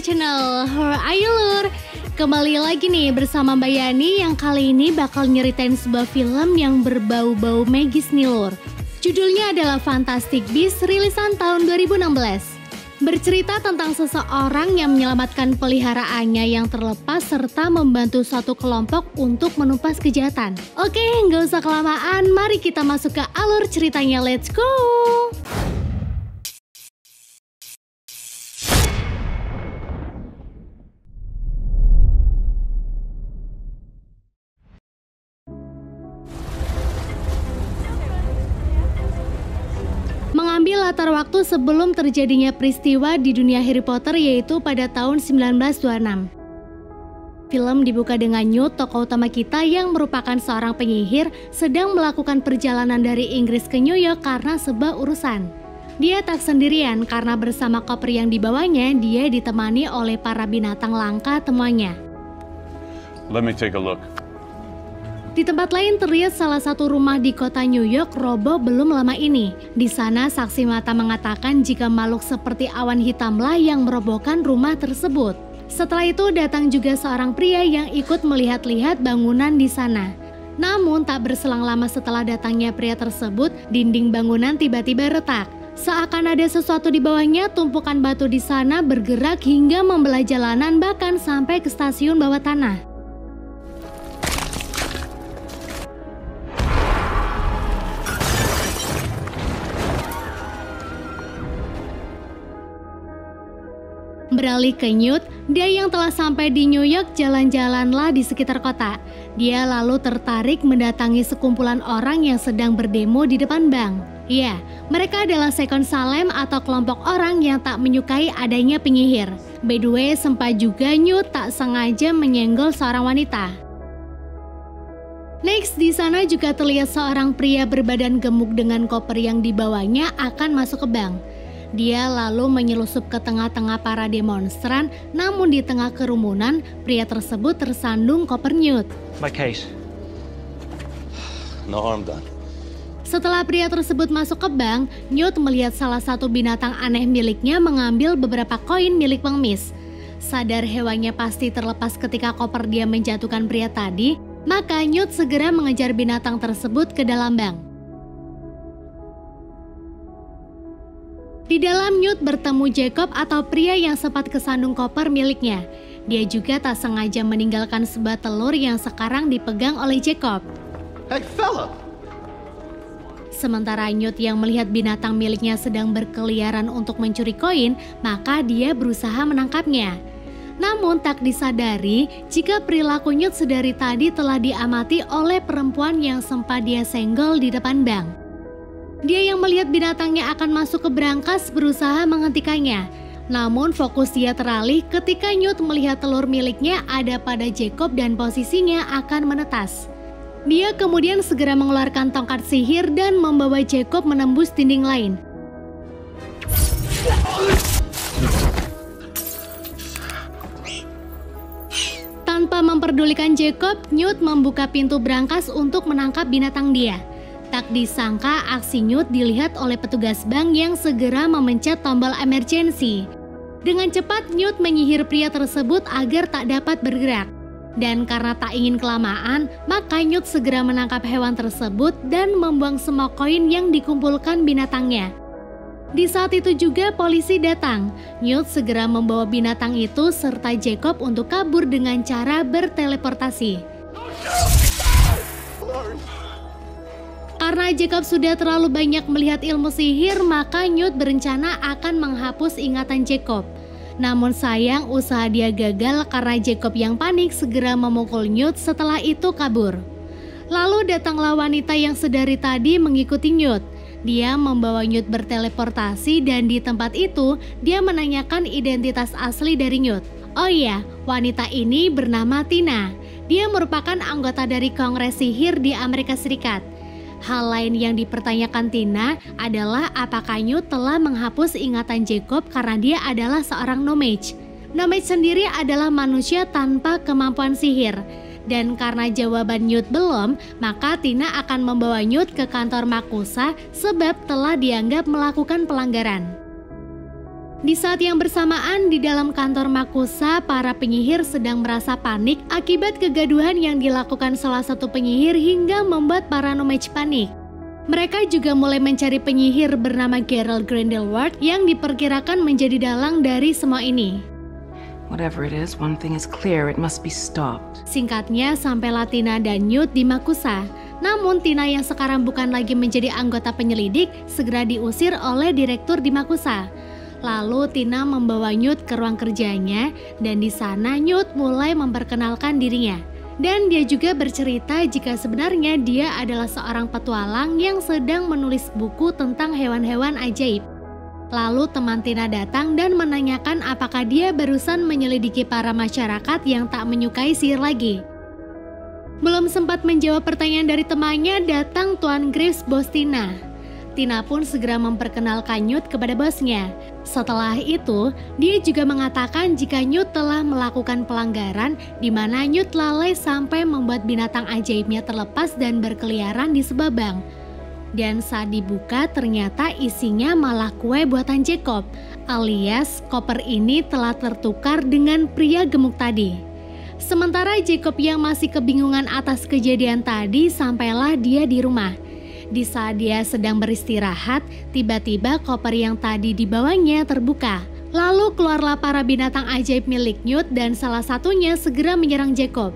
channel How Are You Lur? Kembali lagi nih bersama Mbak Yani yang kali ini bakal nyeritain sebuah film yang berbau-bau magis nih Lur. Judulnya adalah Fantastic Beasts, rilisan tahun 2016. Bercerita tentang seseorang yang menyelamatkan peliharaannya yang terlepas serta membantu suatu kelompok untuk menumpas kejahatan. Oke, nggak usah kelamaan, mari kita masuk ke alur ceritanya, let's go! Mengambil latar waktu sebelum terjadinya peristiwa di dunia Harry Potter yaitu pada tahun 1926. Film dibuka dengan Newt, tokoh utama kita yang merupakan seorang penyihir, sedang melakukan perjalanan dari Inggris ke New York karena sebuah urusan. Dia tak sendirian karena bersama koper yang dibawanya, dia ditemani oleh para binatang langka temuannya. Let me take a look. Di tempat lain terlihat salah satu rumah di kota New York roboh belum lama ini. Di sana saksi mata mengatakan jika makhluk seperti awan hitamlah yang merobohkan rumah tersebut. Setelah itu datang juga seorang pria yang ikut melihat-lihat bangunan di sana. Namun tak berselang lama setelah datangnya pria tersebut, dinding bangunan tiba-tiba retak. Seakan ada sesuatu di bawahnya, tumpukan batu di sana bergerak hingga membelah jalanan bahkan sampai ke stasiun bawah tanah. Beralih ke Newt, dia yang telah sampai di New York jalan-jalanlah di sekitar kota. Dia lalu tertarik mendatangi sekumpulan orang yang sedang berdemo di depan bank. Ya, mereka adalah Second Salem atau kelompok orang yang tak menyukai adanya penyihir. By the way, sempat juga Newt tak sengaja menyenggol seorang wanita. Next, di sana juga terlihat seorang pria berbadan gemuk dengan koper yang dibawanya akan masuk ke bank. Dia lalu menyelusup ke tengah-tengah para demonstran, namun di tengah kerumunan, pria tersebut tersandung koper Newt. My case. No harm done. Setelah pria tersebut masuk ke bank, Newt melihat salah satu binatang aneh miliknya mengambil beberapa koin milik pengemis. Sadar hewannya pasti terlepas ketika koper dia menjatuhkan pria tadi, maka Newt segera mengejar binatang tersebut ke dalam bank. Di dalam Newt bertemu Jacob atau pria yang sempat kesandung koper miliknya. Dia juga tak sengaja meninggalkan sebuah telur yang sekarang dipegang oleh Jacob. Hey fella! Sementara Newt yang melihat binatang miliknya sedang berkeliaran untuk mencuri koin, maka dia berusaha menangkapnya. Namun tak disadari jika perilaku Newt sedari tadi telah diamati oleh perempuan yang sempat dia senggol di depan bank. Dia yang melihat binatangnya akan masuk ke brankas berusaha menghentikannya. Namun fokus dia teralih ketika Newt melihat telur miliknya ada pada Jacob dan posisinya akan menetas. Dia kemudian segera mengeluarkan tongkat sihir dan membawa Jacob menembus dinding lain. Tanpa memperdulikan Jacob, Newt membuka pintu brankas untuk menangkap binatang dia. Tak disangka aksi Newt dilihat oleh petugas bank yang segera memencet tombol emergency. Dengan cepat Newt menyihir pria tersebut agar tak dapat bergerak. Dan karena tak ingin kelamaan, maka Newt segera menangkap hewan tersebut dan membuang semua koin yang dikumpulkan binatangnya. Di saat itu juga polisi datang. Newt segera membawa binatang itu serta Jacob untuk kabur dengan cara berteleportasi. Karena Jacob sudah terlalu banyak melihat ilmu sihir, maka Newt berencana akan menghapus ingatan Jacob. Namun sayang, usaha dia gagal karena Jacob yang panik segera memukul Newt setelah itu kabur. Lalu datanglah wanita yang sedari tadi mengikuti Newt. Dia membawa Newt berteleportasi dan di tempat itu dia menanyakan identitas asli dari Newt. Oh iya, wanita ini bernama Tina. Dia merupakan anggota dari Kongres Sihir di Amerika Serikat. Hal lain yang dipertanyakan Tina adalah apakah Newt telah menghapus ingatan Jacob karena dia adalah seorang no-mage. No-mage sendiri adalah manusia tanpa kemampuan sihir. Dan karena jawaban Newt belum, maka Tina akan membawa Newt ke kantor Makusa sebab telah dianggap melakukan pelanggaran. Di saat yang bersamaan di dalam kantor Makusa, para penyihir sedang merasa panik akibat kegaduhan yang dilakukan salah satu penyihir hingga membuat para No-Mage panik. Mereka juga mulai mencari penyihir bernama Gerald Grindelwald yang diperkirakan menjadi dalang dari semua ini. Whatever it is, one thing is clear, it must be stopped. Singkatnya, sampailah Tina dan Newt di Makusa. Namun Tina yang sekarang bukan lagi menjadi anggota penyelidik segera diusir oleh direktur di Makusa. Lalu Tina membawa Newt ke ruang kerjanya dan di sana Newt mulai memperkenalkan dirinya. Dan dia juga bercerita jika sebenarnya dia adalah seorang petualang yang sedang menulis buku tentang hewan-hewan ajaib. Lalu teman Tina datang dan menanyakan apakah dia barusan menyelidiki para masyarakat yang tak menyukai sihir lagi. Belum sempat menjawab pertanyaan dari temannya, datang Tuan Greaves, bos Tina. Tina pun segera memperkenalkan Newt kepada bosnya. Setelah itu, dia juga mengatakan jika Newt telah melakukan pelanggaran di mana Newt lalai sampai membuat binatang ajaibnya terlepas dan berkeliaran di sebabang. Dan saat dibuka ternyata isinya malah kue buatan Jacob, alias koper ini telah tertukar dengan pria gemuk tadi. Sementara Jacob yang masih kebingungan atas kejadian tadi, sampailah dia di rumah. Di saat dia sedang beristirahat, tiba-tiba koper yang tadi dibawanya terbuka. Lalu keluarlah para binatang ajaib milik Newt dan salah satunya segera menyerang Jacob.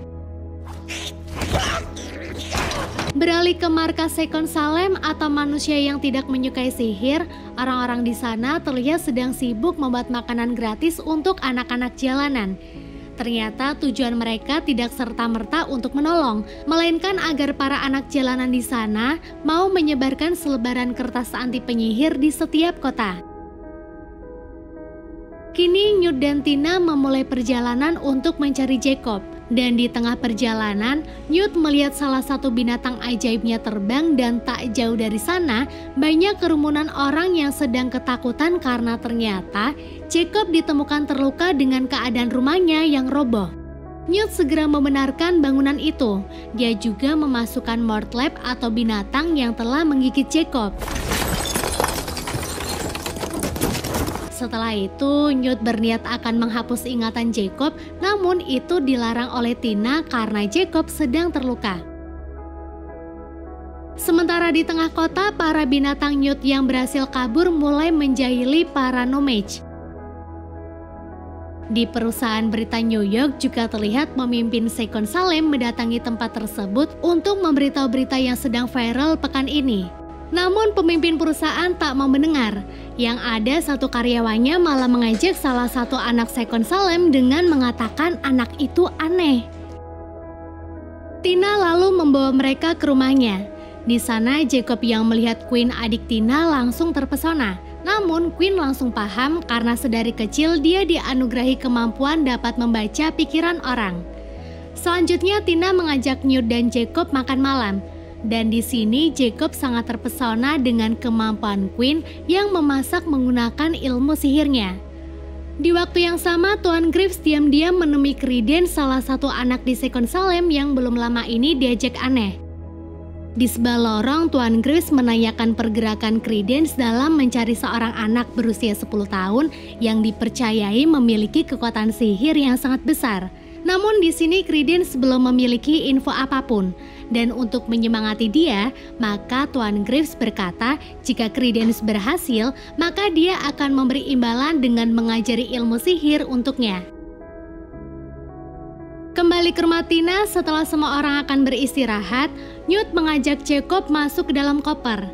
Beralih ke markas Second Salem atau manusia yang tidak menyukai sihir, orang-orang di sana terlihat sedang sibuk membuat makanan gratis untuk anak-anak jalanan. Ternyata tujuan mereka tidak serta-merta untuk menolong, melainkan agar para anak jalanan di sana mau menyebarkan selebaran kertas anti penyihir di setiap kota. Kini Newt dan Tina memulai perjalanan untuk mencari Jacob. Dan di tengah perjalanan, Newt melihat salah satu binatang ajaibnya terbang dan tak jauh dari sana banyak kerumunan orang yang sedang ketakutan karena ternyata Jacob ditemukan terluka dengan keadaan rumahnya yang roboh. Newt segera membenarkan bangunan itu. Dia juga memasukkan Mortlap atau binatang yang telah menggigit Jacob. Setelah itu, Newt berniat akan menghapus ingatan Jacob, namun itu dilarang oleh Tina karena Jacob sedang terluka. Sementara di tengah kota, para binatang Newt yang berhasil kabur mulai menjahili para No-Mage. Di perusahaan berita New York juga terlihat pemimpin Second Salem mendatangi tempat tersebut untuk memberitahu berita yang sedang viral pekan ini. Namun pemimpin perusahaan tak mau mendengar. Yang ada satu karyawannya malah mengejek salah satu anak Second Salem dengan mengatakan anak itu aneh. Tina lalu membawa mereka ke rumahnya. Di sana Jacob yang melihat Quinn adik Tina langsung terpesona. Namun Quinn langsung paham karena sedari kecil dia dianugerahi kemampuan dapat membaca pikiran orang. Selanjutnya Tina mengajak Newt dan Jacob makan malam. Dan di sini Jacob sangat terpesona dengan kemampuan Quinn yang memasak menggunakan ilmu sihirnya. Di waktu yang sama, Tuan Greaves diam-diam menemui Credence, salah satu anak di Second Salem yang belum lama ini diajak aneh. Di sebelah lorong, Tuan Greaves menanyakan pergerakan Credence dalam mencari seorang anak berusia 10 tahun yang dipercayai memiliki kekuatan sihir yang sangat besar. Namun di sini Credence belum memiliki info apapun. Dan untuk menyemangati dia, maka Tuan Greaves berkata jika Credence berhasil, maka dia akan memberi imbalan dengan mengajari ilmu sihir untuknya. Kembali ke rumah Tina setelah semua orang akan beristirahat, Newt mengajak Jacob masuk ke dalam koper.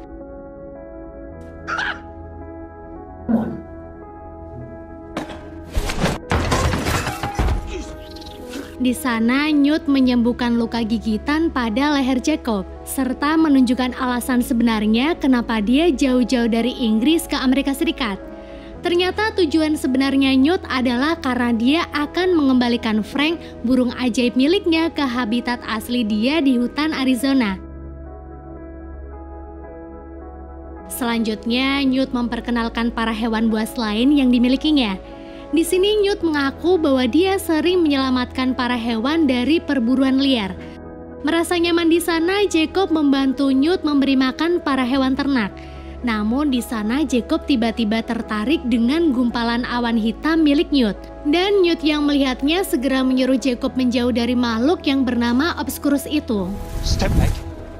Di sana, Newt menyembuhkan luka gigitan pada leher Jacob, serta menunjukkan alasan sebenarnya kenapa dia jauh-jauh dari Inggris ke Amerika Serikat. Ternyata tujuan sebenarnya Newt adalah karena dia akan mengembalikan Frank, burung ajaib miliknya, ke habitat asli dia di hutan Arizona. Selanjutnya, Newt memperkenalkan para hewan buas lain yang dimilikinya. Di sini Newt mengaku bahwa dia sering menyelamatkan para hewan dari perburuan liar. Merasa nyaman di sana, Jacob membantu Newt memberi makan para hewan ternak. Namun di sana Jacob tiba-tiba tertarik dengan gumpalan awan hitam milik Newt. Dan Newt yang melihatnya segera menyuruh Jacob menjauh dari makhluk yang bernama Obscurus itu. Step back.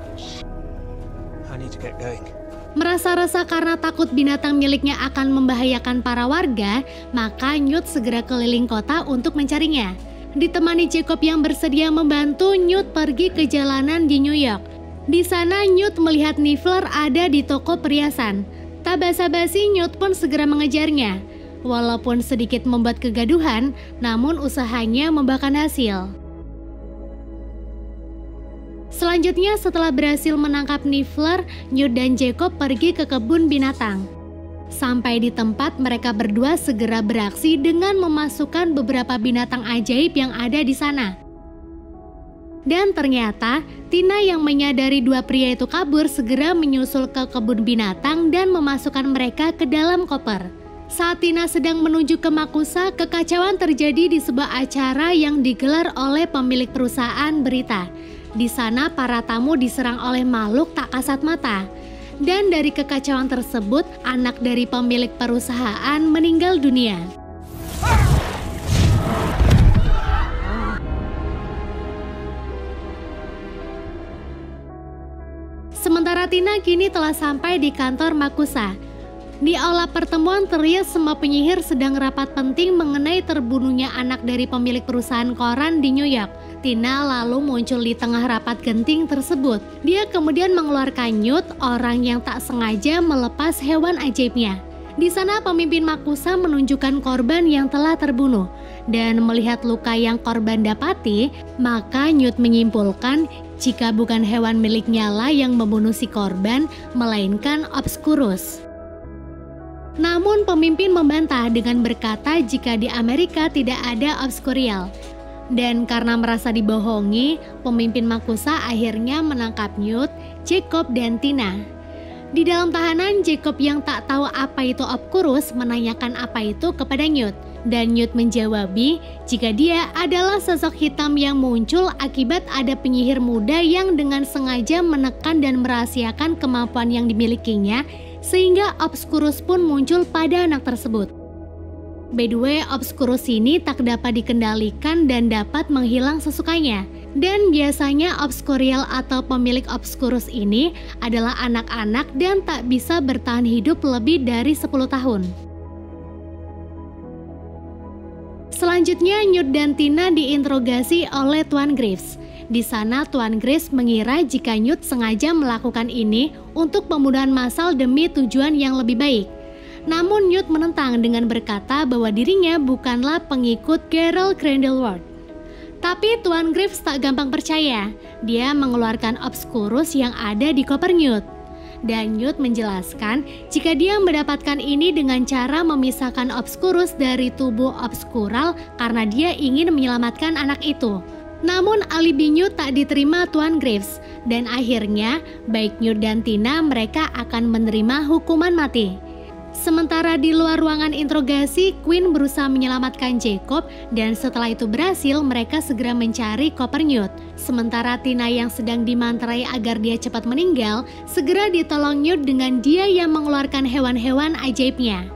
I need to get going. Merasa resah karena takut binatang miliknya akan membahayakan para warga, maka Newt segera keliling kota untuk mencarinya. Ditemani Jacob yang bersedia membantu, Newt pergi ke jalanan di New York. Di sana Newt melihat Niffler ada di toko perhiasan. Tak basa-basi Newt pun segera mengejarnya. Walaupun sedikit membuat kegaduhan, namun usahanya membuahkan hasil. Selanjutnya setelah berhasil menangkap Niffler, Newt dan Jacob pergi ke kebun binatang. Sampai di tempat, mereka berdua segera beraksi dengan memasukkan beberapa binatang ajaib yang ada di sana. Dan ternyata Tina yang menyadari dua pria itu kabur segera menyusul ke kebun binatang dan memasukkan mereka ke dalam koper. Saat Tina sedang menuju ke Makusa, kekacauan terjadi di sebuah acara yang digelar oleh pemilik perusahaan berita. Di sana para tamu diserang oleh makhluk tak kasat mata. Dan dari kekacauan tersebut, anak dari pemilik perusahaan meninggal dunia. Sementara Tina kini telah sampai di kantor Makusa. Di aula pertemuan terlihat semua penyihir sedang rapat penting mengenai terbunuhnya anak dari pemilik perusahaan koran di New York. Tina lalu muncul di tengah rapat genting tersebut. Dia kemudian mengeluarkan Newt, orang yang tak sengaja melepas hewan ajaibnya. Di sana pemimpin Makusa menunjukkan korban yang telah terbunuh. Dan melihat luka yang korban dapati, maka Newt menyimpulkan jika bukan hewan miliknya lah yang membunuh si korban, melainkan Obscurus. Namun pemimpin membantah dengan berkata jika di Amerika tidak ada Obscurial. Dan karena merasa dibohongi, pemimpin Makusa akhirnya menangkap Newt, Jacob, dan Tina. Di dalam tahanan, Jacob yang tak tahu apa itu Obscurus menanyakan apa itu kepada Newt. Dan Newt menjawabi jika dia adalah sosok hitam yang muncul akibat ada penyihir muda yang dengan sengaja menekan dan merahasiakan kemampuan yang dimilikinya, sehingga Obscurus pun muncul pada anak tersebut. By the way, Obscurus ini tak dapat dikendalikan dan dapat menghilang sesukanya. Dan biasanya Obscurial atau pemilik Obscurus ini adalah anak-anak dan tak bisa bertahan hidup lebih dari 10 tahun. Selanjutnya Newt dan Tina diinterogasi oleh Tuan Greaves. Di sana Tuan Greaves mengira jika Newt sengaja melakukan ini untuk pembunuhan massal demi tujuan yang lebih baik. Namun Newt menentang dengan berkata bahwa dirinya bukanlah pengikut Gerald Grindelwald. Tapi Tuan Greaves tak gampang percaya. Dia mengeluarkan Obscurus yang ada di koper Newt. Dan Newt menjelaskan jika dia mendapatkan ini dengan cara memisahkan Obscurus dari tubuh Obscural karena dia ingin menyelamatkan anak itu. Namun alibi Newt tak diterima Tuan Greaves. Dan akhirnya baik Newt dan Tina mereka akan menerima hukuman mati. Sementara di luar ruangan interogasi, Queen berusaha menyelamatkan Jacob dan setelah itu berhasil mereka segera mencari koper Newt. Sementara Tina yang sedang dimanterai agar dia cepat meninggal, segera ditolong Newt dengan dia yang mengeluarkan hewan-hewan ajaibnya.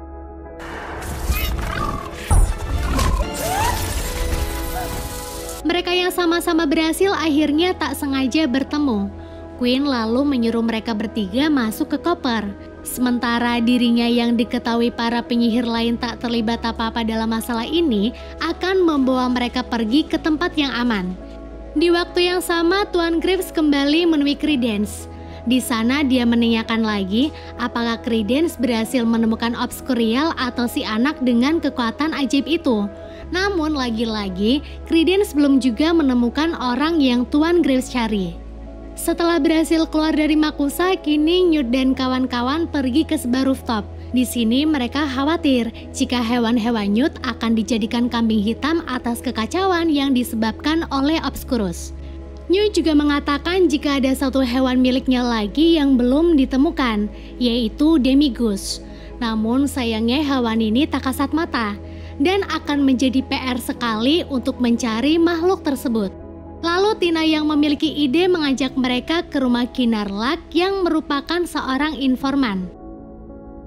Mereka yang sama-sama berhasil akhirnya tak sengaja bertemu. Queen lalu menyuruh mereka bertiga masuk ke koper. Sementara dirinya yang diketahui para penyihir lain tak terlibat apa-apa dalam masalah ini akan membawa mereka pergi ke tempat yang aman. Di waktu yang sama Tuan Greaves kembali menemui Credence. Di sana dia menanyakan lagi apakah Credence berhasil menemukan Obscurial atau si anak dengan kekuatan ajaib itu. Namun lagi-lagi Credence belum juga menemukan orang yang Tuan Greaves cari. Setelah berhasil keluar dari Makusa, kini Newt dan kawan-kawan pergi ke sebuah rooftop. Di sini mereka khawatir jika hewan-hewan Newt akan dijadikan kambing hitam atas kekacauan yang disebabkan oleh Obscurus. Newt juga mengatakan jika ada satu hewan miliknya lagi yang belum ditemukan, yaitu Demigus. Namun sayangnya hewan ini tak kasat mata dan akan menjadi PR sekali untuk mencari makhluk tersebut. Lalu Tina yang memiliki ide mengajak mereka ke rumah Kinarlak yang merupakan seorang informan.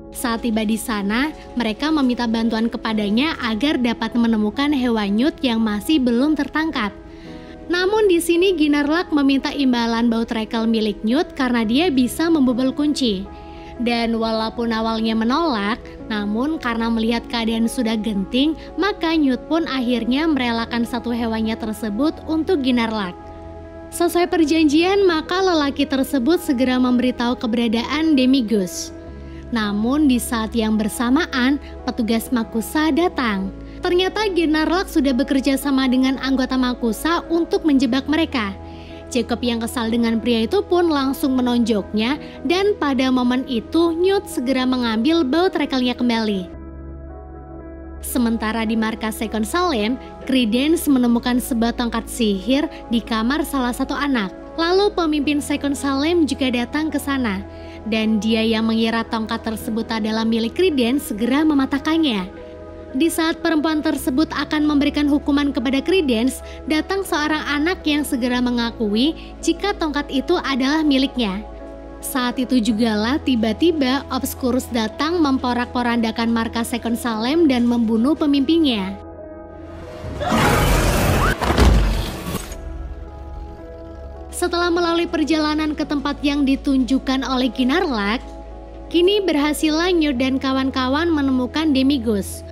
Saat tiba di sana, mereka meminta bantuan kepadanya agar dapat menemukan hewan Newt yang masih belum tertangkap. Namun di sini Ginarlak meminta imbalan baut rekel milik Newt karena dia bisa membobol kunci. Dan walaupun awalnya menolak, namun karena melihat keadaan sudah genting, maka Newt pun akhirnya merelakan satu hewannya tersebut untuk Ginarlak. Sesuai perjanjian, maka lelaki tersebut segera memberitahu keberadaan Demigus. Namun di saat yang bersamaan, petugas Makusa datang. Ternyata Ginarlak sudah bekerja sama dengan anggota Makusa untuk menjebak mereka. Jacob yang kesal dengan pria itu pun langsung menonjoknya, dan pada momen itu Newt segera mengambil baut rekelnya kembali. Sementara di markas Second Salem, Credence menemukan sebuah tongkat sihir di kamar salah satu anak. Lalu pemimpin Second Salem juga datang ke sana, dan dia yang mengira tongkat tersebut adalah milik Credence segera mematahkannya. Di saat perempuan tersebut akan memberikan hukuman kepada Credence, datang seorang anak yang segera mengakui jika tongkat itu adalah miliknya. Saat itu jugalah tiba-tiba Obscurus datang memporak-porandakan markas Second Salem dan membunuh pemimpinnya. Setelah melalui perjalanan ke tempat yang ditunjukkan oleh Ginarlak, kini berhasillah Newt dan kawan-kawan menemukan Demigus.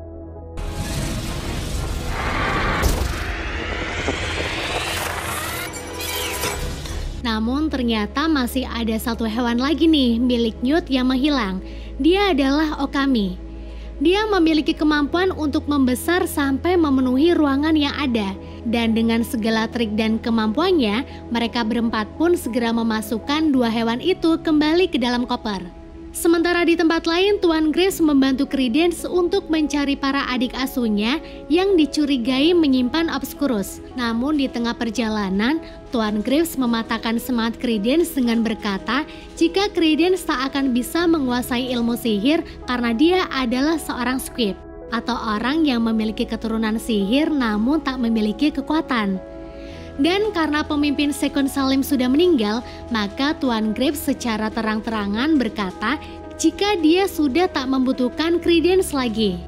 Namun ternyata masih ada satu hewan lagi nih milik Newt yang menghilang. Dia adalah Okami. Dia memiliki kemampuan untuk membesar sampai memenuhi ruangan yang ada. Dan dengan segala trik dan kemampuannya, mereka berempat pun segera memasukkan dua hewan itu kembali ke dalam koper. Sementara di tempat lain, Tuan Graves membantu Credence untuk mencari para adik asuhnya yang dicurigai menyimpan Obscurus. Namun di tengah perjalanan, Tuan Graves mematahkan semangat Credence dengan berkata jika Credence tak akan bisa menguasai ilmu sihir karena dia adalah seorang squib, atau orang yang memiliki keturunan sihir namun tak memiliki kekuatan. Dan karena pemimpin Second Salem sudah meninggal, maka Tuan Graves secara terang-terangan berkata jika dia sudah tak membutuhkan Credence lagi.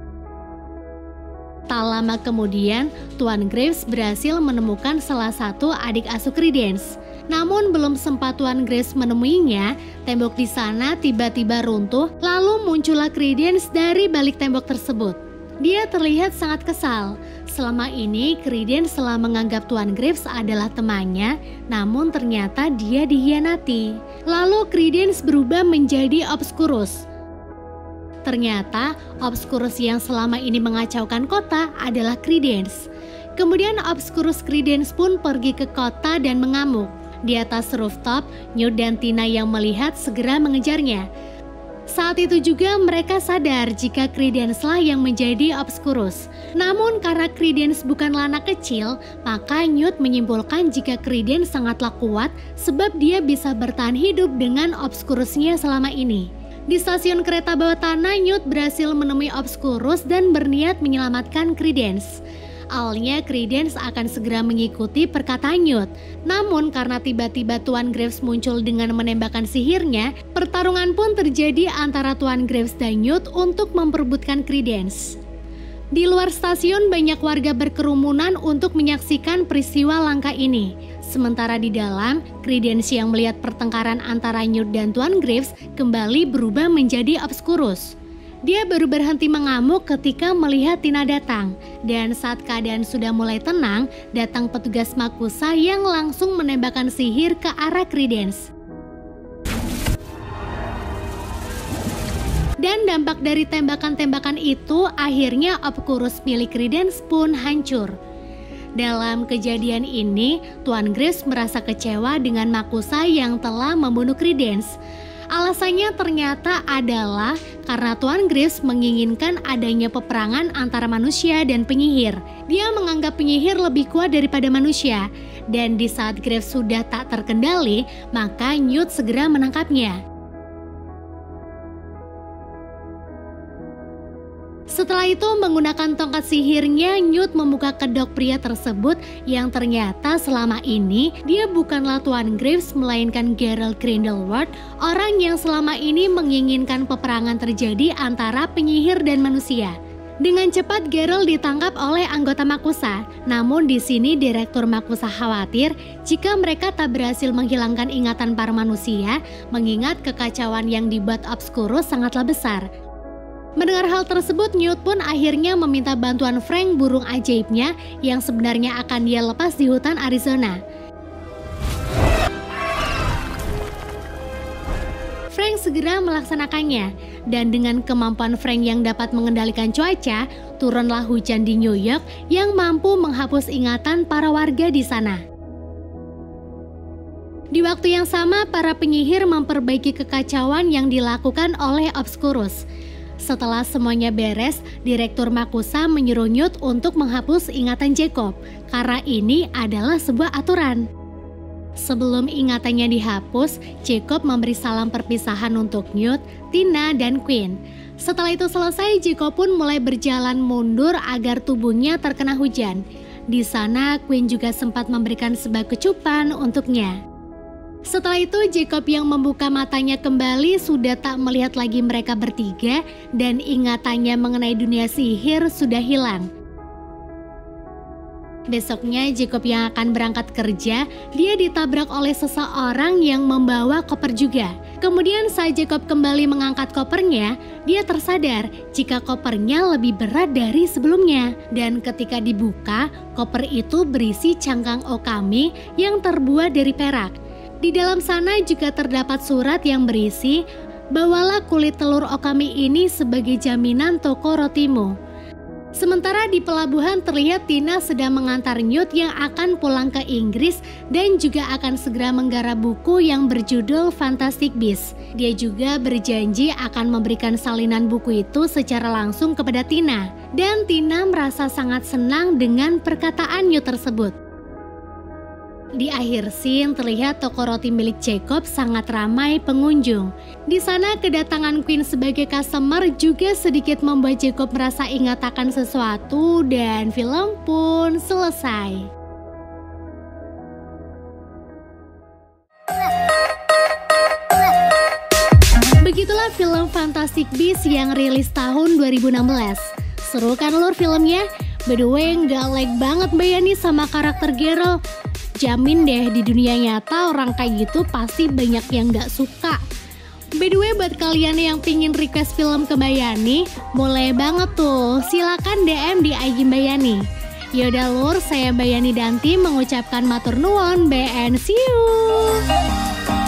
Tak lama kemudian, Tuan Graves berhasil menemukan salah satu adik asuh Credence. Namun belum sempat Tuan Graves menemuinya, tembok di sana tiba-tiba runtuh, lalu muncullah Credence dari balik tembok tersebut. Dia terlihat sangat kesal. Selama ini Credence telah menganggap Tuan Graves adalah temannya, namun ternyata dia dikhianati. Lalu Credence berubah menjadi Obscurus. Ternyata Obscurus yang selama ini mengacaukan kota adalah Credence. Kemudian Obscurus Credence pun pergi ke kota dan mengamuk. Di atas rooftop, Newt dan Tina yang melihat segera mengejarnya. Saat itu juga mereka sadar jika Credence lah yang menjadi Obscurus. Namun karena Credence bukanlah anak kecil, maka Newt menyimpulkan jika Credence sangatlah kuat sebab dia bisa bertahan hidup dengan Obscurusnya selama ini. Di stasiun kereta bawah tanah, Newt berhasil menemui Obscurus dan berniat menyelamatkan Credence. Awalnya Credence akan segera mengikuti perkataan Newt. Namun karena tiba-tiba Tuan Graves muncul dengan menembakkan sihirnya, pertarungan pun terjadi antara Tuan Graves dan Newt untuk memperebutkan Credence. Di luar stasiun banyak warga berkerumunan untuk menyaksikan peristiwa langka ini. Sementara di dalam, Credence yang melihat pertengkaran antara Newt dan Tuan Graves kembali berubah menjadi Obscurus. Dia baru berhenti mengamuk ketika melihat Tina datang. Dan saat keadaan sudah mulai tenang, datang petugas Makusa yang langsung menembakkan sihir ke arah Credence. Dan dampak dari tembakan-tembakan itu akhirnya Obscurus milik Credence pun hancur. Dalam kejadian ini, Tuan Graves merasa kecewa dengan Makusa yang telah membunuh Credence. Alasannya ternyata adalah karena Tuan Graves menginginkan adanya peperangan antara manusia dan penyihir. Dia menganggap penyihir lebih kuat daripada manusia. Dan di saat Graves sudah tak terkendali, maka Newt segera menangkapnya. Setelah itu menggunakan tongkat sihirnya, Newt membuka kedok pria tersebut yang ternyata selama ini dia bukanlah Tuan Graves melainkan Geralt Grindelwald, orang yang selama ini menginginkan peperangan terjadi antara penyihir dan manusia. Dengan cepat Geralt ditangkap oleh anggota Makusa. Namun di sini Direktur Makusa khawatir jika mereka tak berhasil menghilangkan ingatan para manusia, mengingat kekacauan yang dibuat Obscurus sangatlah besar. Mendengar hal tersebut, Newt pun akhirnya meminta bantuan Frank, burung ajaibnya yang sebenarnya akan dia lepas di hutan Arizona. Frank segera melaksanakannya, dan dengan kemampuan Frank yang dapat mengendalikan cuaca, turunlah hujan di New York yang mampu menghapus ingatan para warga di sana. Di waktu yang sama, para penyihir memperbaiki kekacauan yang dilakukan oleh Obscurus. Setelah semuanya beres, Direktur Makusa menyuruh Newt untuk menghapus ingatan Jacob, karena ini adalah sebuah aturan. Sebelum ingatannya dihapus, Jacob memberi salam perpisahan untuk Newt, Tina, dan Quinn. Setelah itu selesai, Jacob pun mulai berjalan mundur agar tubuhnya terkena hujan. Di sana, Quinn juga sempat memberikan sebuah kecupan untuknya. Setelah itu Jacob yang membuka matanya kembali sudah tak melihat lagi mereka bertiga dan ingatannya mengenai dunia sihir sudah hilang. Besoknya Jacob yang akan berangkat kerja, dia ditabrak oleh seseorang yang membawa koper juga. Kemudian saat Jacob kembali mengangkat kopernya, dia tersadar jika kopernya lebih berat dari sebelumnya. Dan ketika dibuka, koper itu berisi cangkang okami yang terbuat dari perak. Di dalam sana juga terdapat surat yang berisi, "Bawalah kulit telur okami ini sebagai jaminan toko rotimu." Sementara di pelabuhan terlihat Tina sedang mengantar Newt yang akan pulang ke Inggris dan juga akan segera menggarap buku yang berjudul Fantastic Beasts. Dia juga berjanji akan memberikan salinan buku itu secara langsung kepada Tina. Dan Tina merasa sangat senang dengan perkataan Newt tersebut. Di akhir scene terlihat toko roti milik Jacob sangat ramai pengunjung. Di sana kedatangan Quinn sebagai customer juga sedikit membuat Jacob merasa ingat akan sesuatu dan film pun selesai. Begitulah film Fantastic Beasts yang rilis tahun 2016. Seru kan lur filmnya? By the way, nggak lag banget Mbak Yani sama karakter Geralt. Jamin deh di dunia nyata orang kayak gitu pasti banyak yang gak suka. By the way, buat kalian yang pingin request film ke Mbak Yani, boleh banget tuh, silakan DM di IG Mbak Yani. Yaudah lur, saya Mbak Yani dan tim mengucapkan matur nuwun, and see you.